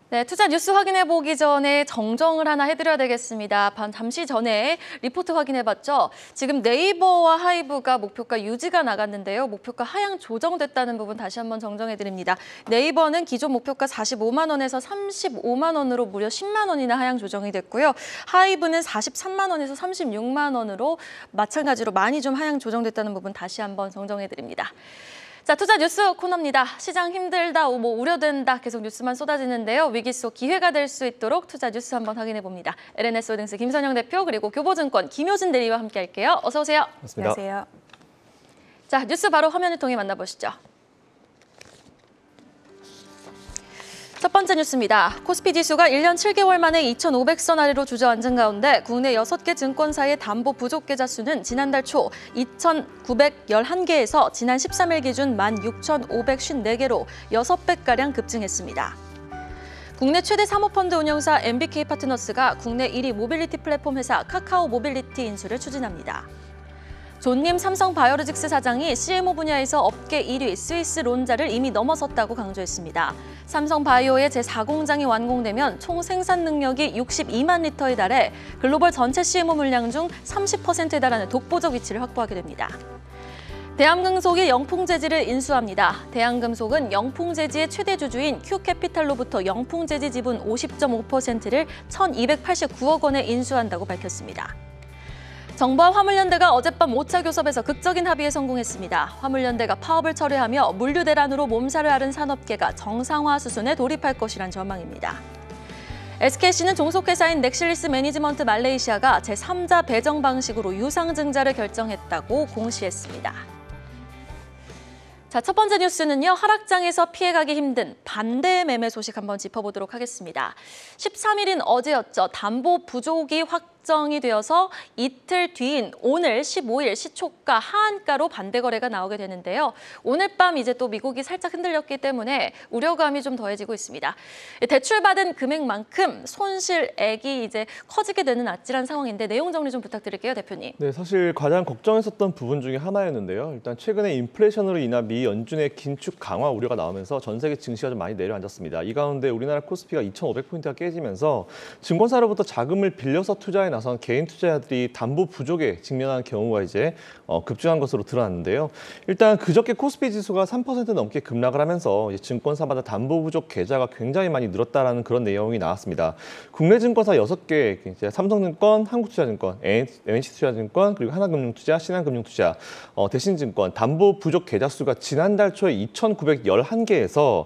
네, 투자 뉴스 확인해 보기 전에 정정을 하나 해드려야 되겠습니다. 잠시 전에 리포트 확인해봤죠. 지금 네이버와 하이브가 목표가 유지가 나갔는데요. 목표가 하향 조정됐다는 부분 다시 한번 정정해드립니다. 네이버는 기존 목표가 45만 원에서 35만 원으로 무려 10만 원이나 하향 조정이 됐고요. 하이브는 43만 원에서 36만 원으로 마찬가지로 많이 좀 하향 조정됐다는 부분 다시 한번 정정해드립니다. 자, 투자 뉴스 코너입니다. 시장 힘들다, 우려된다 계속 뉴스만 쏟아지는데요. 위기 속 기회가 될 수 있도록 투자 뉴스 한번 확인해 봅니다. LNS 홀딩스 김선영 대표 그리고 교보증권 김효진 대리와 함께할게요. 어서 오세요. 맞습니다. 안녕하세요. 자, 뉴스 바로 화면을 통해 만나보시죠. 첫 번째 뉴스입니다. 코스피 지수가 1년 7개월 만에 2,500선 아래로 주저앉은 가운데 국내 6개 증권사의 담보 부족 계좌 수는 지난달 초 2,911개에서 지난 13일 기준 16,554개로 6배가량 급증했습니다. 국내 최대 사모펀드 운용사 MBK 파트너스가 국내 1위 모빌리티 플랫폼 회사 카카오 모빌리티 인수를 추진합니다. 존님 삼성바이오로직스 사장이 CMO 분야에서 업계 1위 스위스 론자를 이미 넘어섰다고 강조했습니다. 삼성바이오의 제4공장이 완공되면 총 생산 능력이 62만 리터에 달해 글로벌 전체 CMO 물량 중 30%에 달하는 독보적 위치를 확보하게 됩니다. 대한금속이 영풍재지를 인수합니다. 대한금속은 영풍재지의 최대 주주인 큐캐피탈로부터 영풍재지 지분 50.5%를 1,289억 원에 인수한다고 밝혔습니다. 정부와 화물연대가 어젯밤 5차 교섭에서 극적인 합의에 성공했습니다. 화물연대가 파업을 철회하며 물류 대란으로 몸살을 앓은 산업계가 정상화 수순에 돌입할 것이란 전망입니다. SKC는 종속회사인 넥실리스 매니지먼트 말레이시아가 제3자 배정 방식으로 유상증자를 결정했다고 공시했습니다. 자, 첫 번째 뉴스는요. 하락장에서 피해가기 힘든 반대 매매 소식 한번 짚어보도록 하겠습니다. 13일인 어제였죠. 담보 부족이 확정이 되어서 이틀 뒤인 오늘 15일 시초가 하한가로 반대 거래가 나오게 되는데요. 오늘 밤 이제 또 미국이 살짝 흔들렸기 때문에 우려감이 좀 더해지고 있습니다. 대출받은 금액만큼 손실액이 이제 커지게 되는 아찔한 상황인데 내용 정리 좀 부탁드릴게요, 대표님. 네, 사실 가장 걱정했었던 부분 중에 하나였는데요. 일단 최근에 인플레이션으로 인한 미 연준의 긴축 강화 우려가 나오면서 전 세계 증시가 좀 많이 내려앉았습니다. 이 가운데 우리나라 코스피가 2,500포인트가 깨지면서 증권사로부터 자금을 빌려서 투자에 나선 개인 투자자들이 담보 부족에 직면한 경우가 이제 급증한 것으로 드러났는데요. 일단 그저께 코스피 지수가 3% 넘게 급락을 하면서 이제 증권사마다 담보 부족 계좌가 굉장히 많이 늘었다라는 그런 내용이 나왔습니다. 국내 증권사 6개, 이제 삼성증권, 한국투자증권, NH투자증권, 그리고 하나금융투자, 신한금융투자, 대신증권 담보 부족 계좌 수가 지난달 초에 2,911개에서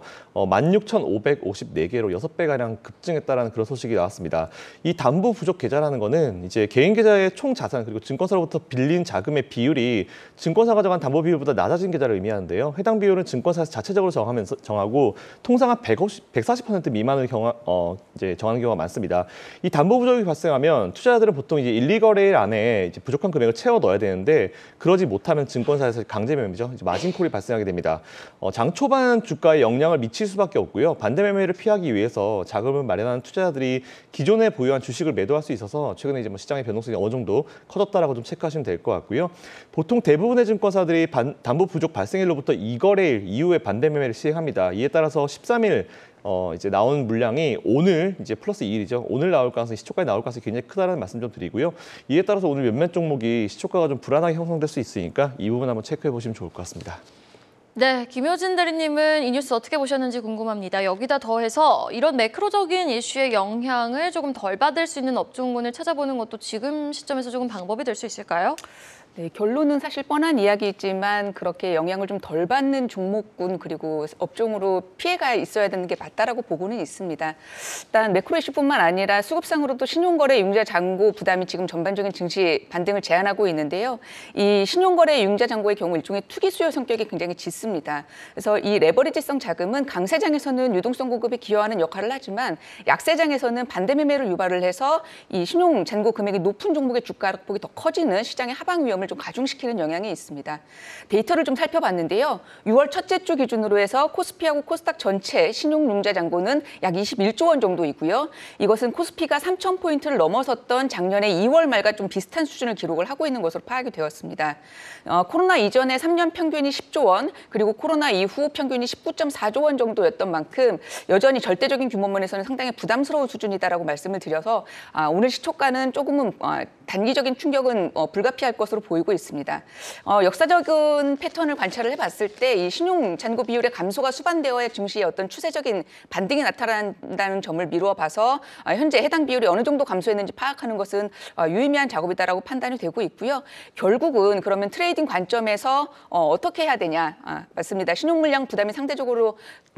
16,554개로 6배가량 급증했다는 그런 소식이 나왔습니다. 이 담보 부족 계좌라는 거는 이제 개인 계좌의 총 자산 그리고 증권사로부터 빌린 자금의 비율이 증권사가 정한 담보 비율보다 낮아진 계좌를 의미하는데요. 해당 비율은 증권사에서 자체적으로 정하고 통상 한 140% 미만을 이제 정하는 경우가 많습니다. 이 담보 부족이 발생하면 투자자들은 보통 이제 1, 2거래일 안에 이제 부족한 금액을 채워 넣어야 되는데 그러지 못하면 증권사에서 강제 매매죠. 마진콜이 발생하게 됩니다. 장 초반 주가에 영향을 미칠 수밖에 없고요. 반대 매매를 피하기 위해서 자금을 마련하는 투자자들이 기존에 보유한 주식을 매도할 수 있어서 최근에 이제 시장의 변동성이 어느 정도 커졌다라고 좀 체크하시면 될 것 같고요. 보통 대부분의 증권사들이 담보 부족 발생일로부터 2거래일 이후에 반대 매매를 시행합니다. 이에 따라서 13일 이제 나온 물량이 오늘 이제 플러스 2일이죠. 오늘 나올 가능성이 시초가에 나올 가능성이 굉장히 크다는 말씀 좀 드리고요. 이에 따라서 오늘 몇몇 종목이 시초가가 좀 불안하게 형성될 수 있으니까 이 부분 한번 체크해 보시면 좋을 것 같습니다. 네, 김효진 대리님은 이 뉴스 어떻게 보셨는지 궁금합니다. 여기다 더해서 이런 매크로적인 이슈의 영향을 조금 덜 받을 수 있는 업종군을 찾아보는 것도 지금 시점에서 조금 방법이 될 수 있을까요? 네, 결론은 사실 뻔한 이야기이지만 그렇게 영향을 좀 덜 받는 종목군 그리고 업종으로 피해가 있어야 되는 게 맞다라고 보고는 있습니다. 일단 매크로 이슈뿐만 아니라 수급상으로도 신용거래 융자 잔고 부담이 지금 전반적인 증시 반등을 제한하고 있는데요. 이 신용거래 융자 잔고의 경우 일종의 투기 수요 성격이 굉장히 짙습니다. 그래서 이 레버리지성 자금은 강세장에서는 유동성 공급에 기여하는 역할을 하지만 약세장에서는 반대 매매를 유발을 해서 이 신용 잔고 금액이 높은 종목의 주가 폭이 더 커지는 시장의 하방 위험을 부담을 좀 가중시키는 영향이 있습니다. 데이터를 좀 살펴봤는데요. 6월 첫째 주 기준으로 해서 코스피하고 코스닥 전체 신용융자 잔고는 약 21조 원 정도이고요. 이것은 코스피가 3,000포인트를 넘어섰던 작년에 2월 말과 좀 비슷한 수준을 기록을 하고 있는 것으로 파악이 되었습니다. 코로나 이전에 3년 평균이 10조 원, 그리고 코로나 이후 평균이 19.4조 원 정도였던 만큼 여전히 절대적인 규모면에서는 상당히 부담스러운 수준이다라고 말씀을 드려서 오늘 시초가는 조금은 단기적인 충격은 불가피할 것으로 보이고 있습니다. 역사적인 패턴을 관찰을 해봤을 때 이 신용 잔고 비율의 감소가 수반되어야 증시의 어떤 추세적인 반등이 나타난다는 점을 미루어 봐서 현재 해당 비율이 어느 정도 감소했는지 파악하는 것은 유의미한 작업이다라고 판단이 되고 있고요. 결국은 그러면 트레이딩 관점에서 어떻게 해야 되냐 맞습니다. 신용 물량 부담이 상대적으로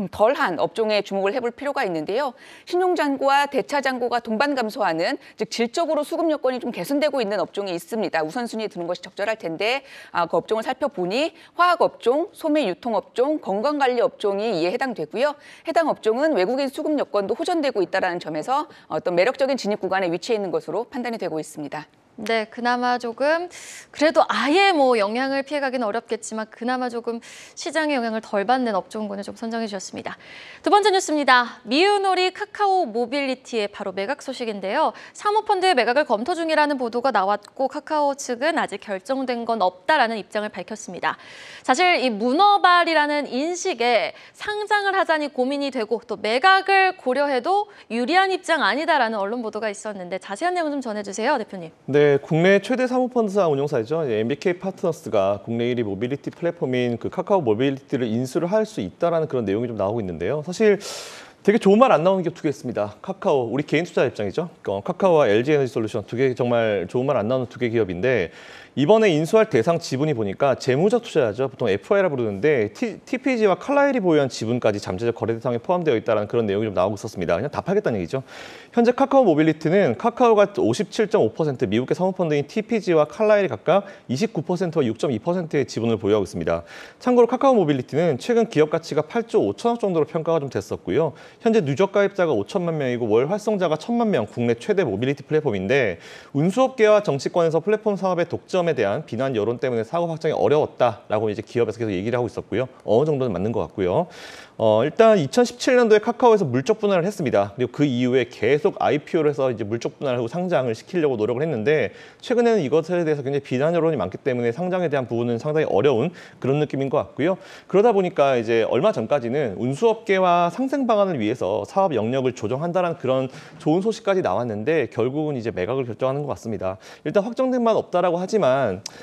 덜한 업종에 주목을 해볼 필요가 있는데요. 신용 잔고와 대차 잔고가 동반 감소하는, 즉 질적으로 수급 여건이 좀 개선되고 있는 업종이 있습니다. 우선순위에 두는 것이 적절할 텐데 그 업종을 살펴보니 화학업종, 소매 유통업종, 건강관리 업종이 이에 해당되고요. 해당 업종은 외국인 수급 여건도 호전되고 있다는 점에서 어떤 매력적인 진입 구간에 위치해 있는 것으로 판단이 되고 있습니다. 네, 그나마 조금 그래도 아예 영향을 피해가기는 어렵겠지만 그나마 조금 시장의 영향을 덜 받는 업종군을 좀 선정해 주셨습니다. 두 번째 뉴스입니다. 미우놀이 카카오 모빌리티의 바로 매각 소식인데요. 사모펀드의 매각을 검토 중이라는 보도가 나왔고 카카오 측은 아직 결정된 건 없다라는 입장을 밝혔습니다. 사실 이 문어발이라는 인식에 상장을 하자니 고민이 되고 또 매각을 고려해도 유리한 입장 아니다라는 언론 보도가 있었는데 자세한 내용 좀 전해주세요, 대표님. 네, 국내 최대 사모펀드사 운용사이죠. MBK 파트너스가 국내 1위 모빌리티 플랫폼인 그 카카오 모빌리티를 인수를 할 수 있다라는 그런 내용이 좀 나오고 있는데요. 사실 되게 좋은 말 안 나오는 기업 두 개 있습니다. 카카오, 우리 개인 투자 입장이죠. 카카오와 LG에너지솔루션 두 개 정말 좋은 말 안 나오는 두 개 기업인데 이번에 인수할 대상 지분이 보니까 재무적 투자자죠. 보통 FI라 부르는데 TPG와 칼라일이 보유한 지분까지 잠재적 거래 대상에 포함되어 있다는 그런 내용이 좀 나오고 있었습니다. 그냥 다 팔겠다는 얘기죠. 현재 카카오 모빌리티는 카카오가 57.5%, 미국의 사모펀드인 TPG와 칼라일이 각각 29%와 6.2%의 지분을 보유하고 있습니다. 참고로 카카오 모빌리티는 최근 기업 가치가 8조 5천억 정도로 평가가 좀 됐었고요. 현재 누적 가입자가 5천만 명이고 월 활성자가 1,000만 명, 국내 최대 모빌리티 플랫폼인데 운수업계와 정치권에서 플랫폼 사업의 독점에 대한 비난 여론 때문에 사업 확장이 어려웠다라고 이제 기업에서 계속 얘기를 하고 있었고요. 어느 정도는 맞는 것 같고요. 일단 2017년도에 카카오에서 물적 분할을 했습니다. 그리고 그 이후에 계속 IPO를 해서 이제 물적 분할을 하고 상장을 시키려고 노력을 했는데 최근에는 이것에 대해서 굉장히 비난 여론이 많기 때문에 상장에 대한 부분은 상당히 어려운 그런 느낌인 것 같고요. 그러다 보니까 이제 얼마 전까지는 운수업계와 상생 방안을 위해서 사업 영역을 조정한다는 그런 좋은 소식까지 나왔는데 결국은 이제 매각을 결정하는 것 같습니다. 일단 확정된 바는 없다라고 하지만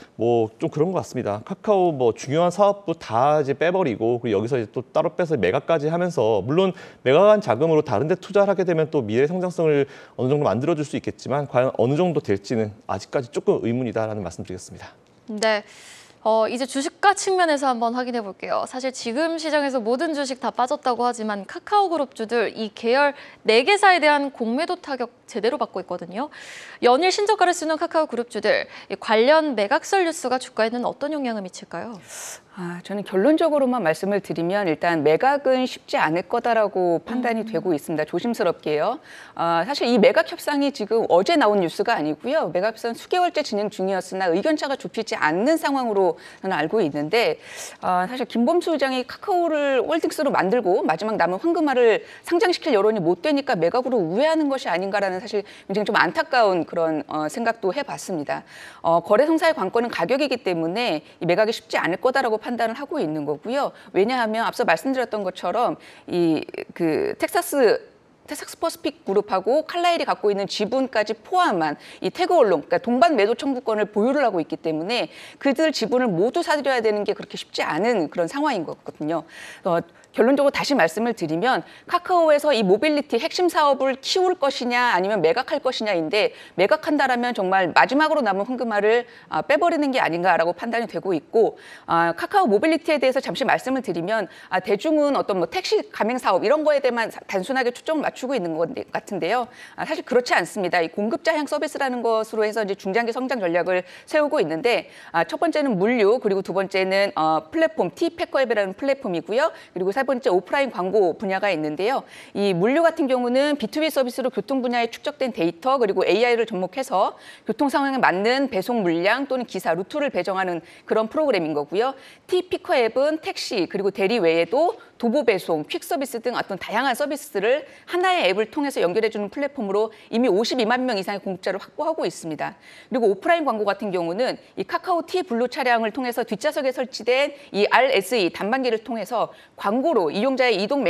좀 그런 것 같습니다. 카카오 중요한 사업부 다 이제 빼버리고 그리고 여기서 이제 또 따로 빼서 매각까지 하면서 물론 매각한 자금으로 다른 데 투자를 하게 되면 또 미래 성장성을 어느 정도 만들어줄 수 있겠지만 과연 어느 정도 될지는 아직까지 조금 의문이다라는 말씀드리겠습니다. 네. 이제 주식가 측면에서 한번 확인해 볼게요. 사실 지금 시장에서 모든 주식 다 빠졌다고 하지만 카카오 그룹주들 이 계열 4개사에 대한 공매도 타격 제대로 받고 있거든요. 연일 신저가를 쓰는 카카오 그룹주들 관련 매각설 뉴스가 주가에는 어떤 영향을 미칠까요? 저는 결론적으로만 말씀을 드리면 일단 매각은 쉽지 않을 거다라고 판단이 되고 있습니다. 조심스럽게요. 사실 이 매각 협상이 지금 어제 나온 뉴스가 아니고요. 매각 협상 수개월째 진행 중이었으나 의견차가 좁히지 않는 상황으로 저는 알고 있는데 사실 김범수 의장이 카카오를 홀딩스로 만들고 마지막 남은 황금알을 상장시킬 여론이 못 되니까 매각으로 우회하는 것이 아닌가라는 사실 굉장히 좀 안타까운 그런 생각도 해봤습니다. 거래 성사의 관건은 가격이기 때문에 이 매각이 쉽지 않을 거다라고 판단을 하고 있는 거고요. 왜냐하면 앞서 말씀드렸던 것처럼 텍사스 퍼시픽 그룹하고 칼라일이 갖고 있는 지분까지 포함한 이 태그 언론, 그러니까 동반 매도 청구권을 보유를 하고 있기 때문에 그들 지분을 모두 사들여야 되는 게 그렇게 쉽지 않은 그런 상황인 거거든요. 결론적으로 다시 말씀을 드리면 카카오에서 이 모빌리티 핵심 사업을 키울 것이냐 아니면 매각할 것이냐인데 매각한다라면 정말 마지막으로 남은 황금알을 빼버리는 게 아닌가라고 판단이 되고 있고 카카오 모빌리티에 대해서 잠시 말씀을 드리면 대중은 어떤 택시 가맹 사업 이런 거에 대해만 단순하게 초점을 맞추고 있는 것 같은데요. 사실 그렇지 않습니다. 이 공급자형 서비스라는 것으로 해서 이제 중장기 성장 전략을 세우고 있는데 첫 번째는 물류, 그리고 두 번째는 플랫폼 T패커앱이라는 플랫폼이고요. 그리고 세 번째 오프라인 광고 분야가 있는데요. 이 물류 같은 경우는 B2B 서비스로 교통 분야에 축적된 데이터 그리고 AI를 접목해서 교통 상황에 맞는 배송 물량 또는 기사, 루트를 배정하는 그런 프로그램인 거고요. T피커앱은 택시 그리고 대리 외에도 도보 배송, 퀵 서비스 등 어떤 다양한 서비스를 하나의 앱을 통해서 연결해주는 플랫폼으로 이미 52만 명 이상의 공급자를 확보하고 있습니다. 그리고 오프라인 광고 같은 경우는 이 카카오 T 블루 차량을 통해서 뒷좌석에 설치된 이 RSE 단반기를 통해서 광고로 이용자의 이동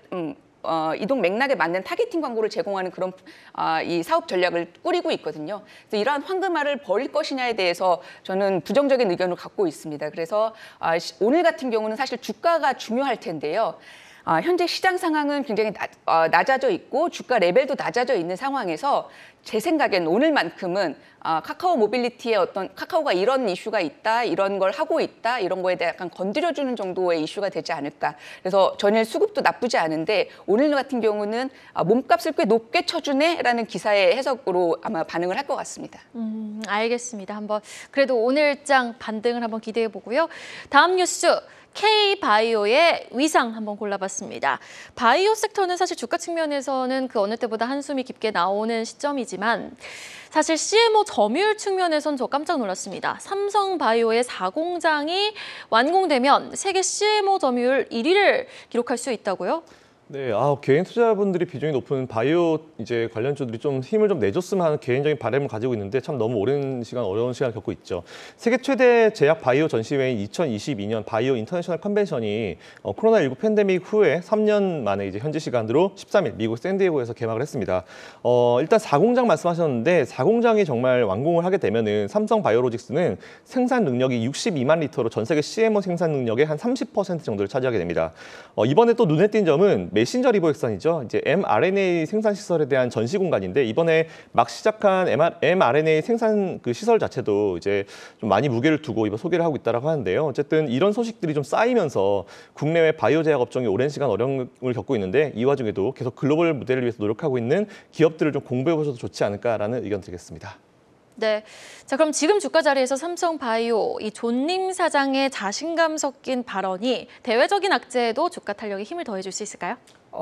맥락에 맞는 타겟팅 광고를 제공하는 그런 이 사업 전략을 꾸리고 있거든요. 그래서 이러한 황금알을 버릴 것이냐에 대해서 저는 부정적인 의견을 갖고 있습니다. 그래서 오늘 같은 경우는 사실 주가가 중요할 텐데요. 현재 시장 상황은 굉장히 낮아져 있고 주가 레벨도 낮아져 있는 상황에서 제 생각엔 오늘만큼은 카카오 모빌리티의 카카오가 이런 이슈가 있다, 이런 걸 하고 있다, 이런 거에 대해 약간 건드려주는 정도의 이슈가 되지 않을까. 그래서 전일 수급도 나쁘지 않은데 오늘 같은 경우는 몸값을 꽤 높게 쳐주네라는 기사의 해석으로 아마 반응을 할 것 같습니다. 알겠습니다. 한번 그래도 오늘장 반등을 한번 기대해 보고요. 다음 뉴스. K-바이오의 위상 한번 골라봤습니다. 바이오 섹터는 사실 주가 측면에서는 그 어느 때보다 한숨이 깊게 나오는 시점이지만 사실 CMO 점유율 측면에선 저 깜짝 놀랐습니다. 삼성바이오의 4공장이 완공되면 세계 CMO 점유율 1위를 기록할 수 있다고요? 네, 개인 투자자분들이 비중이 높은 바이오 이제 관련주들이 좀 힘을 좀 내줬으면 하는 개인적인 바람을 가지고 있는데 참 너무 오랜 시간 어려운 시간을 겪고 있죠. 세계 최대 제약 바이오 전시회인 2022년 바이오 인터내셔널 컨벤션이 코로나19 팬데믹 후에 3년 만에 이제 현지 시간으로 13일 미국 샌디에고에서 개막을 했습니다. 일단 4공장 말씀하셨는데 4공장이 정말 완공을 하게 되면은 삼성 바이오로직스는 생산 능력이 62만 리터로 전 세계 CMO 생산 능력의 한 30% 정도를 차지하게 됩니다. 이번에 또 눈에 띈 점은 메신저 리보액션이죠. 이제 mRNA 생산 시설에 대한 전시 공간인데 이번에 막 시작한 mRNA 생산 그 시설 자체도 이제 좀 많이 무게를 두고 이번 소개를 하고 있다라고 하는데요. 어쨌든 이런 소식들이 좀 쌓이면서 국내외 바이오 제약 업종이 오랜 시간 어려움을 겪고 있는데 이 와중에도 계속 글로벌 무대를 위해서 노력하고 있는 기업들을 좀 공부해 보셔도 좋지 않을까라는 의견 드리겠습니다. 네, 자 그럼 지금 주가 자리에서 삼성바이오 이 존림 사장의 자신감 섞인 발언이 대외적인 악재에도 주가 탄력에 힘을 더해줄 수 있을까요?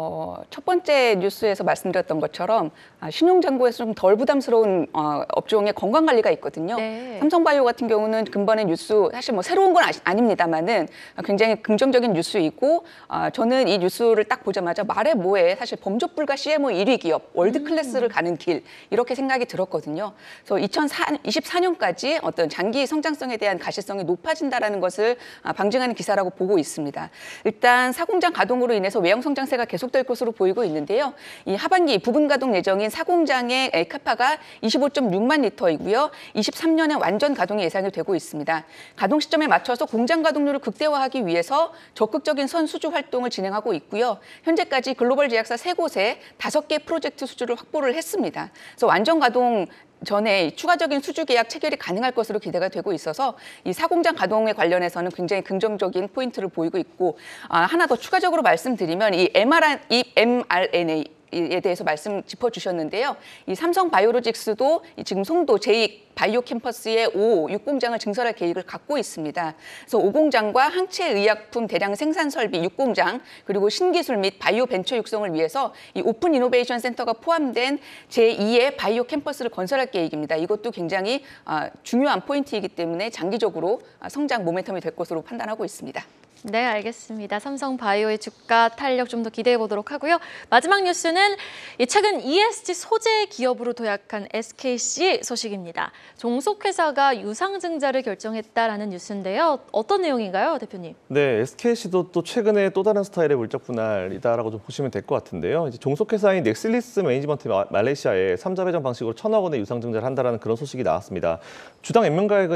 첫 번째 뉴스에서 말씀드렸던 것처럼 신용잔고에서 좀 덜 부담스러운 업종의 건강관리가 있거든요. 네. 삼성바이오 같은 경우는 근본의 뉴스, 사실 뭐 새로운 건 아닙니다만은 굉장히 긍정적인 뉴스이고 저는 이 뉴스를 딱 보자마자 말해 뭐해 사실 범접 불가 CMO 1위 기업, 월드 클래스를 가는 길 이렇게 생각이 들었거든요. 그래서 2024년까지 어떤 장기 성장성에 대한 가시성이 높아진다라는 것을 방증하는 기사라고 보고 있습니다. 일단 4공장 가동으로 인해서 외형 성장세가 계속될 것으로 보이고 있는데요. 이 하반기 부분 가동 예정인 4공장의 카파가 25.6만 리터이고요. 23년에 완전 가동이 예상이 되고 있습니다. 가동 시점에 맞춰서 공장 가동률을 극대화하기 위해서 적극적인 선수주 활동을 진행하고 있고요. 현재까지 글로벌 제약사 3곳에 5개 프로젝트 수주를 확보를 했습니다. 그래서 완전 가동 전에 추가적인 수주 계약 체결이 가능할 것으로 기대가 되고 있어서 이 4공장 가동에 관련해서는 굉장히 긍정적인 포인트를 보이고 있고 하나 더 추가적으로 말씀드리면 이 mRNA 에 대해서 말씀 짚어주셨는데요. 이 삼성바이오로직스도 지금 송도 제2바이오 캠퍼스에 5, 6공장을 증설할 계획을 갖고 있습니다. 그래서 5공장과 항체의약품 대량 생산 설비 6공장 그리고 신기술 및 바이오 벤처 육성을 위해서 이 오픈 이노베이션 센터가 포함된 제2의 바이오 캠퍼스를 건설할 계획입니다. 이것도 굉장히 중요한 포인트이기 때문에 장기적으로 성장 모멘텀이 될 것으로 판단하고 있습니다. 네, 알겠습니다. 삼성바이오의 주가 탄력 좀 더 기대해 보도록 하고요. 마지막 뉴스는 최근 ESG 소재 기업으로 도약한 SKC 소식입니다. 종속회사가 유상증자를 결정했다라는 뉴스인데요. 어떤 내용인가요, 대표님? 네, SKC도 또 최근에 또 다른 스타일의 물적 분할이다라고 좀 보시면 될 것 같은데요. 이제 종속회사인 넥슬리스 매니지먼트 말레이시아에 3자 배정 방식으로 1,000억 원의 유상증자를 한다라는 그런 소식이 나왔습니다. 주당 액면가액은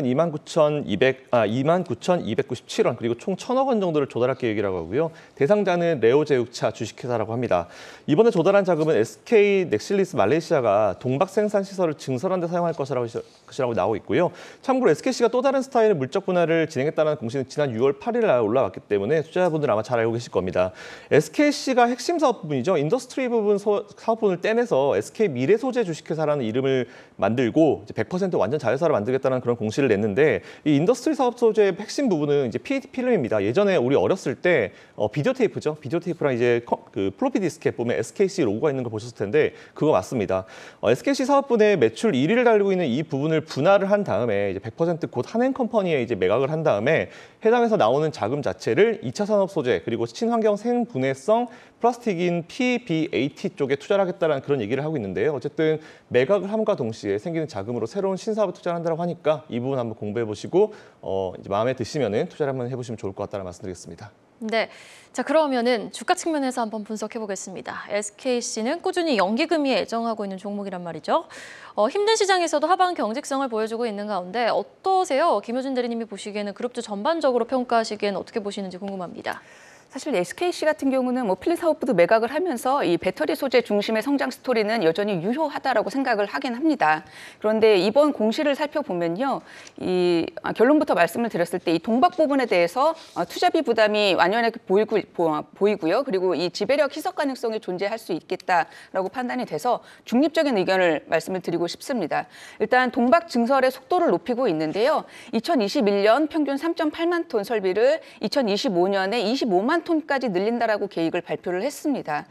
29,297원 그리고 총 1,000억 원 정도를 조달할 계획이라고 하고요. 대상자는 레오제육차 주식회사라고 합니다. 이번에 조달한 자금은 SK 넥실리스 말레이시아가 동박 생산 시설을 증설하는 데 사용할 것이라고 나오고 있고요. 참고로 SKC가 또 다른 스타일의 물적 분할을 진행했다는 공시는 지난 6월 8일 날 올라왔기 때문에 투자자분들은 아마 잘 알고 계실 겁니다. SKC가 핵심 사업 부분이죠. 인더스트리 부분 사업 부분을 떼내서 SK 미래소재 주식회사라는 이름을 만들고 이제 100% 완전 자회사를 만들겠다는 그런 공시를 냈는데 이 인더스트리 사업 소재의 핵심 부분은 이제 PET 필름입니다. 예전에 우리 어렸을 때 비디오 테이프죠. 비디오 테이프랑 이제 그 플로피 디스크에 보면 SKC 로고가 있는 거 보셨을 텐데 그거 맞습니다. SKC 사업분의 매출 1위를 달리고 있는 이 부분을 분할을 한 다음에 이제 100% 곧 한행 컴퍼니에 이제 매각을 한 다음에 해당에서 나오는 자금 자체를 2차 산업 소재 그리고 친환경 생분해성 플라스틱인 PBAT 쪽에 투자를 하겠다는 그런 얘기를 하고 있는데요. 어쨌든 매각을 함과 동시에 생기는 자금으로 새로운 신사업에 투자를 한다고 하니까 이 부분 한번 공부해 보시고 이제 마음에 드시면은 투자를 한번 해보시면 좋을 것 같다는 말씀드리겠습니다. 네, 자 그러면은 주가 측면에서 한번 분석해 보겠습니다. SKC는 꾸준히 연기금이 애정하고 있는 종목이란 말이죠. 힘든 시장에서도 하방 경직성을 보여주고 있는 가운데 어떠세요? 김효준 대리님이 보시기에는 그룹주 전반적으로 평가하시기에는 어떻게 보시는지 궁금합니다. 사실 SKC 같은 경우는 뭐 필름 사업부도 매각을 하면서 이 배터리 소재 중심의 성장 스토리는 여전히 유효하다라고 생각을 하긴 합니다. 그런데 이번 공시를 살펴보면요, 결론부터 말씀을 드렸을 때 이 동박 부분에 대해서 투자비 부담이 완연하게 보이고요. 그리고 이 지배력 희석 가능성이 존재할 수 있겠다라고 판단이 돼서 중립적인 의견을 말씀을 드리고 싶습니다. 일단 동박 증설의 속도를 높이고 있는데요. 2021년 평균 3.8만 톤 설비를 2025년에 25만 톤까지 늘린다라고 계획을 발표를 했습니다.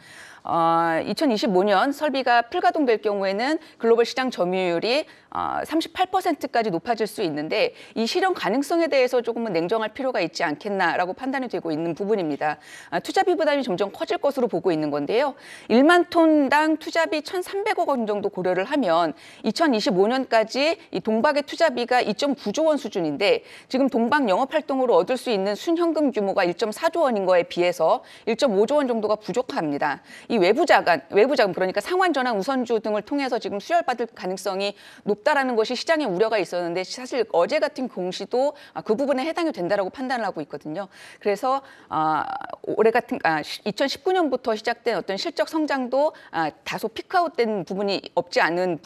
2025년 설비가 풀가동될 경우에는 글로벌 시장 점유율이 38%까지 높아질 수 있는데 이 실현 가능성에 대해서 조금은 냉정할 필요가 있지 않겠나라고 판단이 되고 있는 부분입니다. 투자비 부담이 점점 커질 것으로 보고 있는 건데요. 1만 톤당 투자비 1,300억 원 정도 고려를 하면 2025년까지 이 동박의 투자비가 2.9조 원 수준인데 지금 동박 영업활동으로 얻을 수 있는 순현금 규모가 1.4조 원인 거에 비해서 1.5조 원 정도가 부족합니다. 이 외부 자금 그러니까 상환전환 우선주 등을 통해서 지금 수혈받을 가능성이 높다라는 것이 시장의 우려가 있었는데 사실 어제 같은 공시도 그 부분에 해당이 된다라고 판단을 하고 있거든요. 그래서 올해 같은 2019년부터 시작된 어떤 실적 성장도 다소 피크아웃된 부분이 없지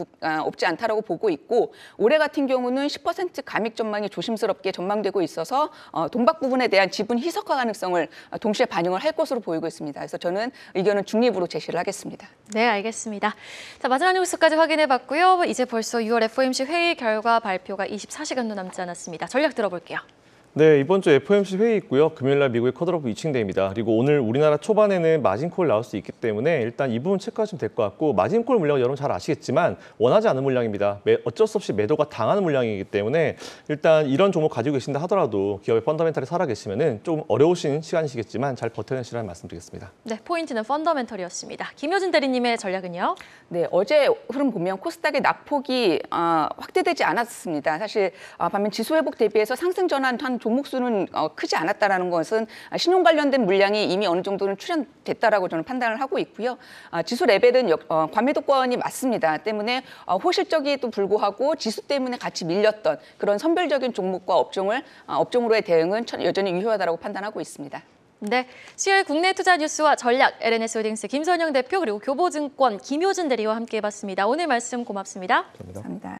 않다라고 보고 있고 올해 같은 경우는 10% 감익 전망이 조심스럽게 전망되고 있어서 동박 부분에 대한 지분 희석화 가능성을 동시에 반영을 할 것으로 보이고 있습니다. 그래서 저는 의견은 중립으로 제시를 하겠습니다. 네, 알겠습니다. 자, 마지막 뉴스까지 확인해봤고요. 이제 벌써 6월 FOMC 회의 결과 발표가 24시간도 남지 않았습니다. 전략 들어볼게요. 네, 이번 주 FOMC 회의 있고요. 금요일 날 미국의 컷오프 2층대입니다. 그리고 오늘 우리나라 초반에는 마진콜 나올 수 있기 때문에 일단 이 부분 체크하시면 될 것 같고 마진콜 물량은 여러분 잘 아시겠지만 원하지 않는 물량입니다. 어쩔 수 없이 매도가 당하는 물량이기 때문에 일단 이런 종목 가지고 계신다 하더라도 기업의 펀더멘탈이 살아계시면은 좀 어려우신 시간이시겠지만 잘 버텨내시라는 말씀드리겠습니다. 네, 포인트는 펀더멘털이었습니다. 김효준 대리님의 전략은요? 네, 어제 흐름 보면 코스닥의 낙폭이 확대되지 않았습니다. 사실 반면 지수 회복 대비해서 상승 전환한 종목 수는 크지 않았다라는 것은 신용 관련된 물량이 이미 어느 정도는 출현됐다라고 저는 판단을 하고 있고요. 지수 레벨은 과매도권이 맞습니다. 때문에 호실적에도 불구하고 지수 때문에 같이 밀렸던 그런 선별적인 종목과 업종으로의 대응은 여전히 유효하다고 판단하고 있습니다. 네, 수요일 국내 투자 뉴스와 전략 LNS 홀딩스 김선영 대표 그리고 교보증권 김효준 대리와 함께해봤습니다. 오늘 말씀 고맙습니다. 감사합니다.